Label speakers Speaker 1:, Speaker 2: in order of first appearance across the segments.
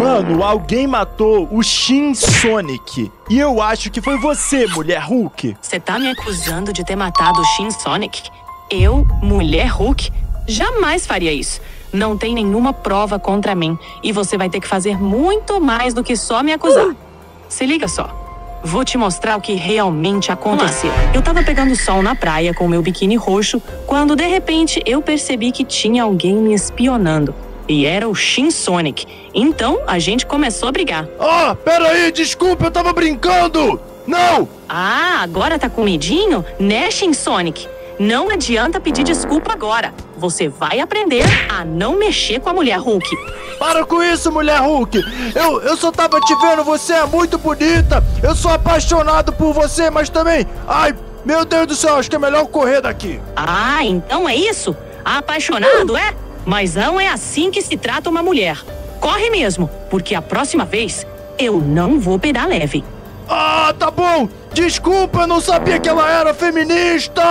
Speaker 1: Mano, alguém matou o Shin Sonic. E eu acho que foi você, Mulher Hulk.
Speaker 2: Você tá me acusando de ter matado o Shin Sonic? Eu, Mulher Hulk, jamais faria isso. Não tem nenhuma prova contra mim. E você vai ter que fazer muito mais do que só me acusar. Se liga só. Vou te mostrar o que realmente aconteceu. Eu tava pegando sol na praia com meu biquíni roxo, quando de repente eu percebi que tinha alguém me espionando. E era o Shin Sonic. Então a gente começou a brigar.
Speaker 1: Ah, peraí, desculpa, eu tava brincando! Não!
Speaker 2: Ah, agora tá com medinho? Né, Shin Sonic? Não adianta pedir desculpa agora. Você vai aprender a não mexer com a Mulher Hulk.
Speaker 1: Para com isso, Mulher Hulk! Eu só tava te vendo, você é muito bonita! Eu sou apaixonado por você, mas também... Ai, meu Deus do céu, acho que é melhor correr daqui!
Speaker 2: Ah, então é isso? Apaixonado, é? Mas não é assim que se trata uma mulher. Corre mesmo, porque a próxima vez eu não vou pegar leve.
Speaker 1: Ah, tá bom! Desculpa, eu não sabia que ela era feminista!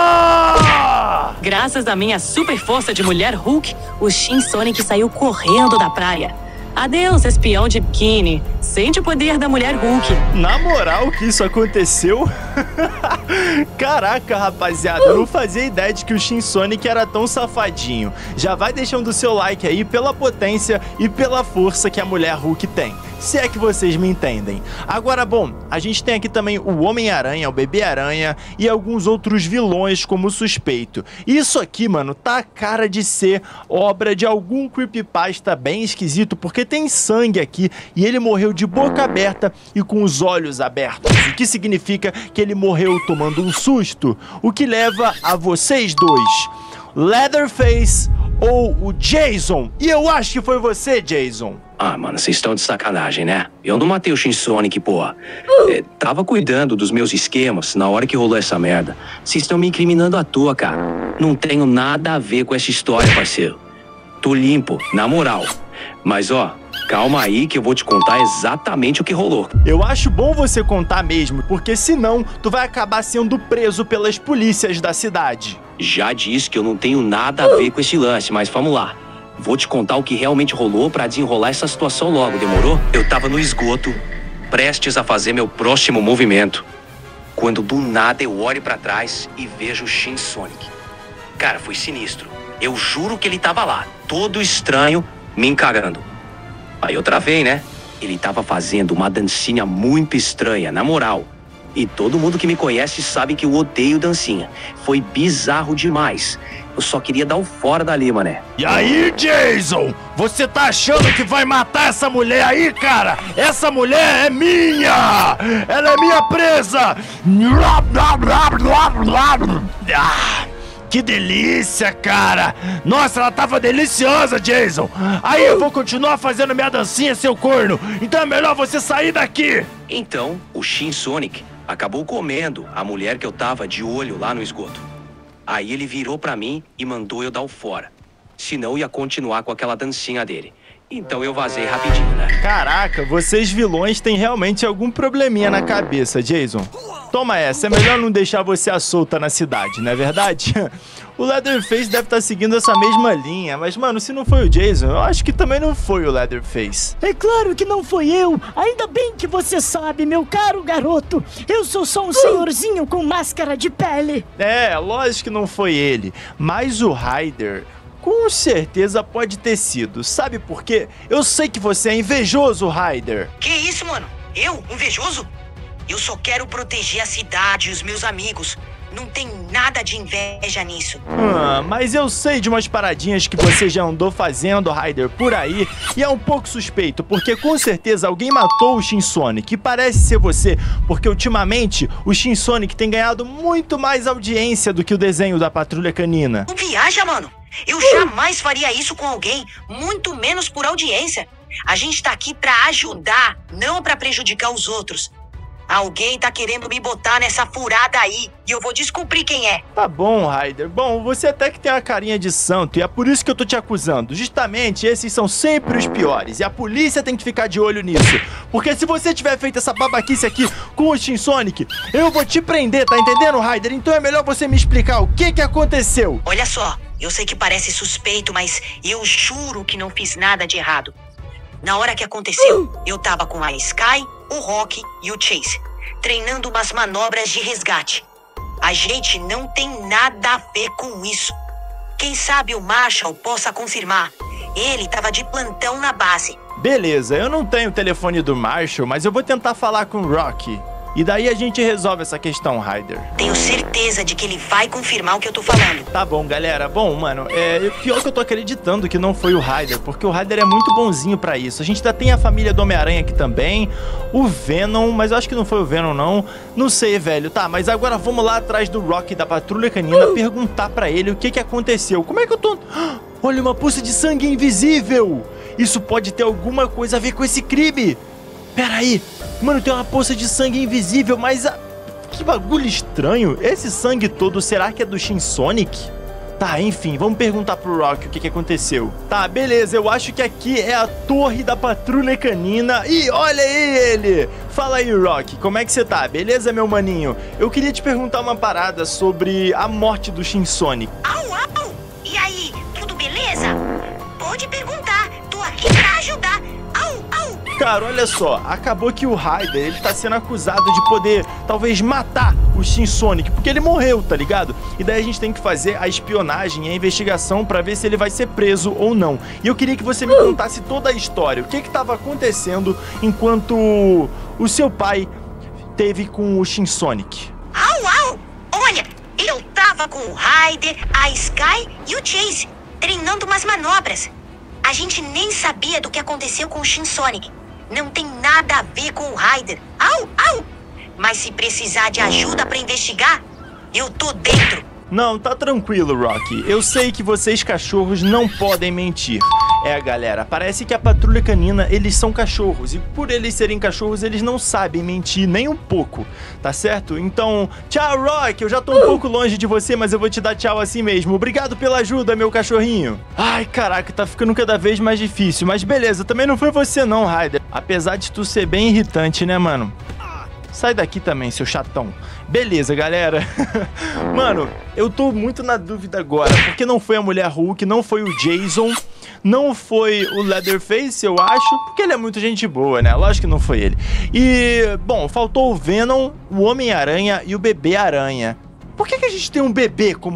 Speaker 2: Graças à minha super força de Mulher Hulk, o Shin Sonic saiu correndo da praia. Adeus, espião de biquíni. Sente o poder da Mulher Hulk.
Speaker 1: Na moral que isso aconteceu? Caraca, rapaziada, eu não fazia ideia de que o Shin Sonic era tão safadinho. Já vai deixando o seu like aí pela potência e pela força que a Mulher Hulk tem. Se é que vocês me entendem. Agora, bom, a gente tem aqui também o Homem-Aranha, o Bebê-Aranha e alguns outros vilões como suspeito. Isso aqui, mano, tá a cara de ser obra de algum creepypasta bem esquisito, porque tem sangue aqui e ele morreu de boca aberta e com os olhos abertos. O que significa que ele morreu tomando um susto. O que leva a vocês dois, Leatherface ou o Jason. E eu acho que foi você, Jason.
Speaker 3: Ah, mano, vocês estão de sacanagem, né? Eu não matei o Shin Sonic, porra. Tava cuidando dos meus esquemas na hora que rolou essa merda. Vocês estão me incriminando à toa, cara. Não tenho nada a ver com essa história, parceiro. Tô limpo, na moral. Mas, ó, calma aí que eu vou te contar exatamente o que rolou.
Speaker 1: Eu acho bom você contar mesmo, porque senão tu vai acabar sendo preso pelas polícias da cidade.
Speaker 3: Já disse que eu não tenho nada a ver com esse lance, mas vamos lá. Vou te contar o que realmente rolou pra desenrolar essa situação logo, demorou? Eu tava no esgoto, prestes a fazer meu próximo movimento, quando do nada eu olho pra trás e vejo o Shin Sonic. Cara, foi sinistro. Eu juro que ele tava lá, todo estranho, me encarando. Aí eu travei, né? Ele tava fazendo uma dancinha muito estranha, na moral. E todo mundo que me conhece sabe que eu odeio dancinha. Foi bizarro demais. Eu só queria dar o fora dali, mané.
Speaker 1: E aí, Jason? Você tá achando que vai matar essa mulher aí, cara? Essa mulher é minha! Ela é minha presa! Ah, que delícia, cara! Nossa, ela tava deliciosa, Jason! Aí eu vou continuar fazendo minha dancinha, seu corno! Então é melhor você sair daqui!
Speaker 3: Então, o Shin Sonic acabou comendo a mulher que eu tava de olho lá no esgoto. Aí ele virou pra mim e mandou eu dar o fora. Senão ia continuar com aquela dancinha dele. Então eu vazei rapidinho, né?
Speaker 1: Caraca, vocês vilões têm realmente algum probleminha na cabeça, Jason. Toma essa, é melhor não deixar você à solta na cidade, não é verdade? O Leatherface deve estar seguindo essa mesma linha, mas, mano, se não foi o Jason, eu acho que também não foi o Leatherface.
Speaker 4: É claro que não foi eu. Ainda bem que você sabe, meu caro garoto. Eu sou só um senhorzinho com máscara de pele.
Speaker 1: É, lógico que não foi ele, mas o Ryder com certeza pode ter sido. Sabe por quê? Eu sei que você é invejoso, Ryder.
Speaker 5: Que isso, mano? Eu? Invejoso? Eu só quero proteger a cidade e os meus amigos. Não tem nada de inveja nisso.
Speaker 1: Mas eu sei de umas paradinhas que você já andou fazendo, Ryder, por aí. E é um pouco suspeito, porque com certeza alguém matou o Shin Sonic. E parece ser você, porque ultimamente o Shin Sonic tem ganhado muito mais audiência do que o desenho da Patrulha Canina.
Speaker 5: Não viaja, mano. Eu jamais faria isso com alguém, muito menos por audiência. A gente tá aqui pra ajudar, não pra prejudicar os outros. Alguém tá querendo me botar nessa furada aí e eu vou descobrir quem é.
Speaker 1: Tá bom, Ryder. Bom, você até que tem uma carinha de santo e é por isso que eu tô te acusando. Justamente, esses são sempre os piores e a polícia tem que ficar de olho nisso. Porque se você tiver feito essa babaquice aqui com o Shin Sonic, eu vou te prender, tá entendendo, Ryder? Então é melhor você me explicar o que aconteceu.
Speaker 5: Olha só, eu sei que parece suspeito, mas eu juro que não fiz nada de errado. Na hora que aconteceu, eu tava com a Sky, o Rock e o Chase, treinando umas manobras de resgate. A gente não tem nada a ver com isso. Quem sabe o Marshall possa confirmar. Ele tava de plantão na base.
Speaker 1: Beleza, eu não tenho o telefone do Marshall, mas eu vou tentar falar com o Rock. E daí a gente resolve essa questão, Ryder.
Speaker 5: Tenho certeza de que ele vai confirmar o que eu tô falando.
Speaker 1: Tá bom, galera. Bom, mano, pior que eu tô acreditando que não foi o Ryder, porque o Ryder é muito bonzinho pra isso. A gente ainda tem a família do Homem-Aranha aqui também, o Venom, mas eu acho que não foi o Venom, não. Não sei, velho. Tá, mas agora vamos lá atrás do Rock da Patrulha Canina perguntar pra ele o que aconteceu. Como é que eu tô... Olha, uma poça de sangue invisível! Isso pode ter alguma coisa a ver com esse crime! Pera aí! Mano, tem uma poça de sangue invisível, mas... Que bagulho estranho! Esse sangue todo, será que é do Shin Sonic? Tá, enfim, vamos perguntar pro Rock o que aconteceu. Tá, beleza, eu acho que aqui é a torre da Patrulha Canina. E olha aí ele! Fala aí, Rock, como é que você tá? Beleza, meu maninho? Eu queria te perguntar uma parada sobre a morte do Shin Sonic.
Speaker 5: Au, au! E aí, tudo beleza? Pode perguntar, tô aqui pra ajudar. Au, au!
Speaker 1: Cara, olha só, acabou que o Ryder, ele tá sendo acusado de poder, talvez, matar o Shin Sonic, porque ele morreu, tá ligado? E daí a gente tem que fazer a espionagem e a investigação pra ver se ele vai ser preso ou não. E eu queria que você me contasse toda a história, o que tava acontecendo enquanto o seu pai teve com o Shin Sonic.
Speaker 5: Au, au! Olha, eu tava com o Ryder, a Sky e o Chase, treinando umas manobras. A gente nem sabia do que aconteceu com o Shin Sonic. Não tem nada a ver com o Ryder. Au, au! Mas se precisar de ajuda pra investigar, eu tô dentro.
Speaker 1: Não, tá tranquilo, Rocky. Eu sei que vocês cachorros não podem mentir. Galera, parece que a Patrulha Canina, eles são cachorros. E por eles serem cachorros, eles não sabem mentir nem um pouco, tá certo? Então, tchau, Rocky. Eu já tô um pouco longe de você, mas eu vou te dar tchau assim mesmo. Obrigado pela ajuda, meu cachorrinho. Ai, caraca, tá ficando cada vez mais difícil. Mas beleza, também não foi você não, Ryder. Apesar de tu ser bem irritante, né, mano? Sai daqui também, seu chatão. Beleza, galera. Mano, eu tô muito na dúvida agora, porque não foi a Mulher Hulk, não foi o Jason, não foi o Leatherface, eu acho, porque ele é muito gente boa, né? Lógico que não foi ele. E, bom, faltou o Venom, o Homem-Aranha e o Bebê-Aranha. Por que a gente tem um bebê como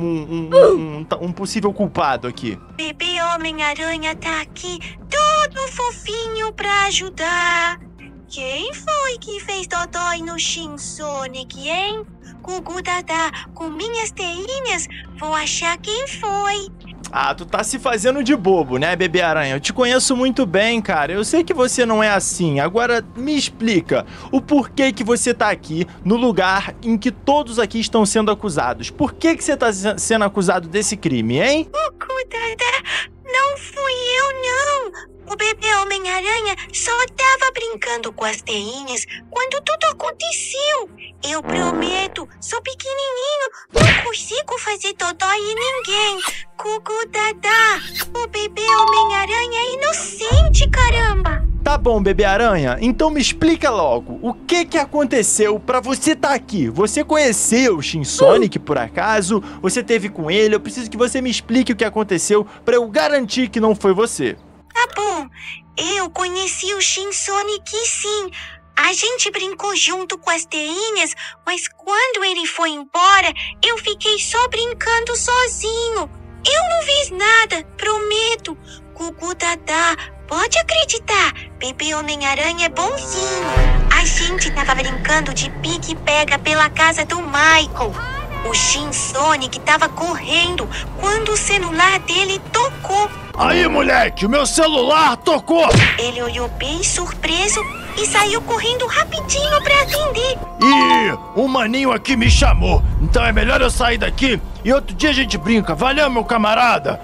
Speaker 1: um possível culpado aqui?
Speaker 5: Bebê Homem-Aranha tá aqui, todo fofinho pra ajudar. Quem foi que fez dodói no Shin Sonic, hein? Gugu Dadá, com minhas teinhas, vou achar quem foi.
Speaker 1: Ah, tu tá se fazendo de bobo, né, Bebê-Aranha? Eu te conheço muito bem, cara. Eu sei que você não é assim. Agora, me explica o porquê que você tá aqui no lugar em que todos aqui estão sendo acusados. Por que você tá sendo acusado desse crime, hein?
Speaker 5: Gugu Dadá, não fui eu, não. O bebê Homem-Aranha só tava brincando com as teinhas quando tudo aconteceu. Eu prometo, sou pequenininho, não consigo fazer dodói em ninguém. Gugu Dadá, o bebê Homem-Aranha é inocente, caramba.
Speaker 1: Tá bom, Bebê-Aranha, então me explica logo, o que aconteceu pra você tá aqui? Você conheceu o Shin Sonic, por acaso? Você teve com ele? Eu preciso que você me explique o que aconteceu pra eu garantir que não foi você.
Speaker 5: Tá bom, eu conheci o Shin Sonic sim. A gente brincou junto com as teinhas, mas quando ele foi embora, eu fiquei só brincando sozinho. Eu não fiz nada, prometo. Gugu Dadá, pode acreditar, bebê Homem-Aranha é bonzinho. A gente tava brincando de pique-pega pela casa do Michael. O Shin Sonic tava correndo quando o celular dele tocou.
Speaker 1: Aí, moleque, o meu celular tocou!
Speaker 5: Ele olhou bem surpreso e saiu correndo rapidinho pra atender.
Speaker 1: Ih, um maninho aqui me chamou, então é melhor eu sair daqui e outro dia a gente brinca. Valeu, meu camarada!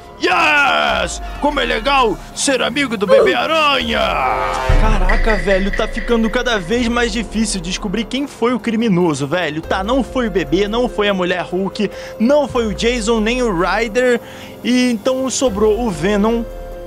Speaker 1: Yes! Como é legal ser amigo do Bebê-Aranha! Caraca, velho, tá ficando cada vez mais difícil descobrir quem foi o criminoso, velho. Tá, não foi o bebê, não foi a Mulher Hulk, não foi o Jason, nem o Ryder. E então sobrou o Venom,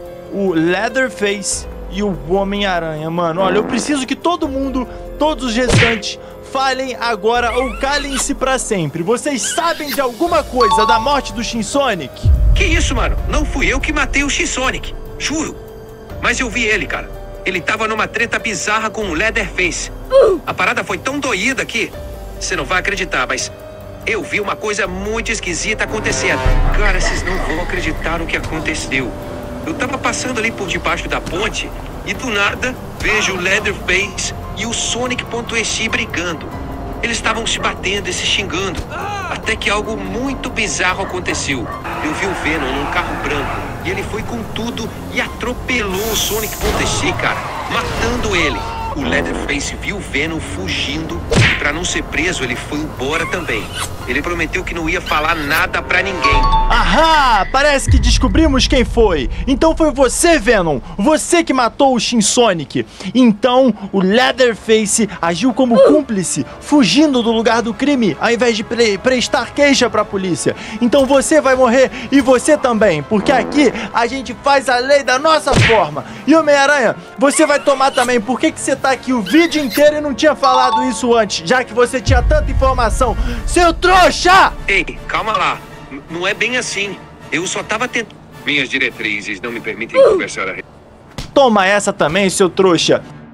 Speaker 1: o Leatherface e o Homem-Aranha, mano. Olha, eu preciso que todo mundo, todos os restantes, falem agora ou calem-se pra sempre. Vocês sabem de alguma coisa da morte do Shin Sonic?
Speaker 3: Que isso, mano? Não fui eu que matei o Shin Sonic. Juro. Mas eu vi ele, cara. Ele tava numa treta bizarra com o Leatherface. A parada foi tão doída que... Você não vai acreditar, mas... Eu vi uma coisa muito esquisita acontecendo. Cara, vocês não vão acreditar no que aconteceu. Eu tava passando ali por debaixo da ponte e do nada vejo o Leatherface e o Sonic.exe brigando. Eles estavam se batendo e se xingando. Até que algo muito bizarro aconteceu. Eu vi o Venom num carro branco e ele foi com tudo e atropelou o Sonic.exe, cara, matando ele. O Leatherface viu o Venom fugindo e pra não ser preso ele foi embora também. Ele prometeu que não ia falar nada pra ninguém.
Speaker 1: Ahá! Parece que descobrimos quem foi. Então foi você, Venom. Você que matou o Shin Sonic. Então o Leatherface agiu como cúmplice, fugindo do lugar do crime, ao invés de prestar queixa pra polícia. Então você vai morrer e você também, porque aqui a gente faz a lei da nossa forma. E Homem-Aranha, você vai tomar também. Por que você tá aqui o vídeo inteiro e não tinha falado isso antes, já que você tinha tanta informação? Seu trouxa!
Speaker 3: Ei, calma lá. Não é bem assim. Eu só tava tentando... Minhas diretrizes não me permitem conversar a...
Speaker 1: Toma essa também, seu trouxa.